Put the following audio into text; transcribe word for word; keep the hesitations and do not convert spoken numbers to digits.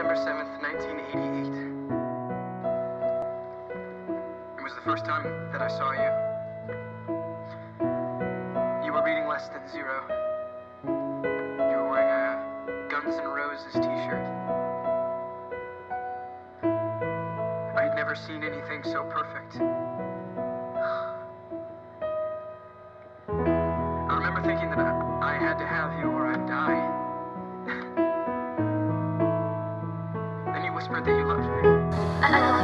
December seventh, nineteen eighty-eight. It was the first time that I saw you. You were reading Less Than Zero. You were wearing a Guns N' Roses t-shirt. I had never seen anything so perfect. I remember thinking that I, I had to have you or I'd die. Then you whispered that you loved me.